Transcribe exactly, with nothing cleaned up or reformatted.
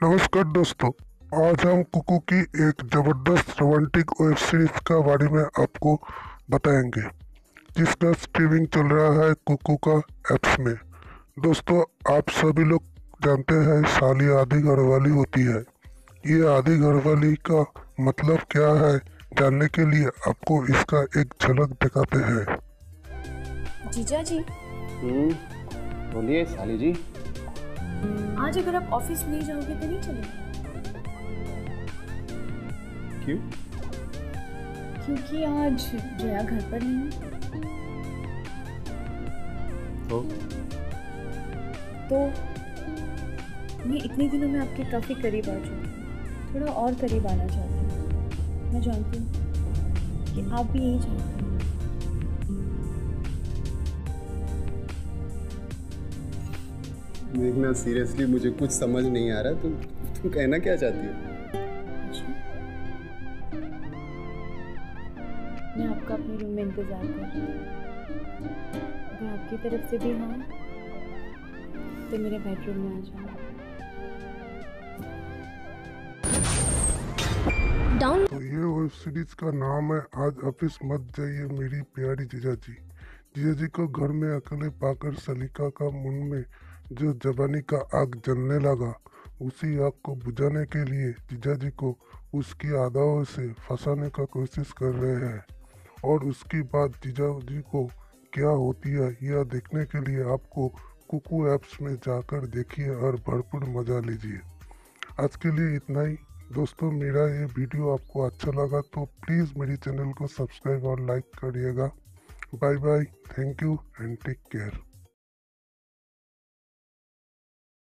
नमस्कार दोस्तों, आज हम कुकू की एक जबरदस्त रोमांटिक वेब सीरीज का बारे में आपको बताएंगे, जिसका स्ट्रीमिंग चल रहा है कुकू का ऐप्स में। दोस्तों, आप सभी लोग जानते हैं साली आधी घरवाली होती है। ये आधी घरवाली का मतलब क्या है, जानने के लिए आपको इसका एक झलक दिखाते हैं। जीजा जी, हम्म, बोलिए साली जी। आज अगर आप ऑफिस नहीं जाओगे तो नहीं चलेगा? क्यों? क्योंकि आज जया घर पर नहीं है। तो तो मैं इतने दिनों में आपके काफी करीब आ चुकी हूँ, थोड़ा और करीब आना चाहती हूँ। मैं जानती हूँ कि आप भी यही चाहते हैं। देखना, सीरियसली मुझे कुछ समझ नहीं आ रहा। तुम तुम कहना क्या चाहती हो? मैं आपका अपने रूम में इंतजार कर रही हूँ। अगर आपकी तरफ से भी हाँ, तो मेरे बेडरूम में आ जाओ। डाउन तो ये वेब सीरीज का नाम है आज ऑफिस मत जाइए मेरी प्यारी जीजाजी। जीजाजी को घर में अकेले पाकर सलीका का मन में जो जवानी का आग जलने लगा, उसी आग को बुझाने के लिए जीजाजी को उसकी अदाओं से फंसाने का कोशिश कर रहे हैं। और उसकी बात जीजाजी को क्या होती है, यह देखने के लिए आपको कुकू ऐप्स में जाकर देखिए और भरपूर मजा लीजिए। आज के लिए इतना ही दोस्तों। मेरा ये वीडियो आपको अच्छा लगा तो प्लीज़ मेरे चैनल को सब्सक्राइब और लाइक करिएगा। Bye bye, thank you and take care.